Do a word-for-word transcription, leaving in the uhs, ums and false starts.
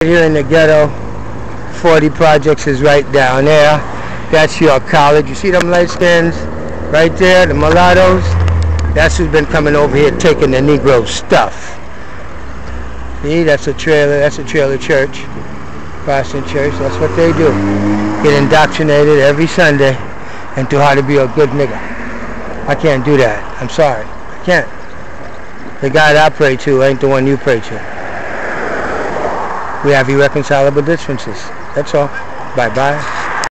Here in the ghetto, forty projects is right down there. That's your college. You see them light skins right there, the mulattoes? That's who's been coming over here taking the Negro stuff. See, that's a trailer, that's a trailer church. Protestant church, that's what they do. Get indoctrinated every Sunday into how to be a good nigga. I can't do that. I'm sorry. I can't. The God I pray to ain't the one you pray to. We have irreconcilable differences. That's all. Bye-bye.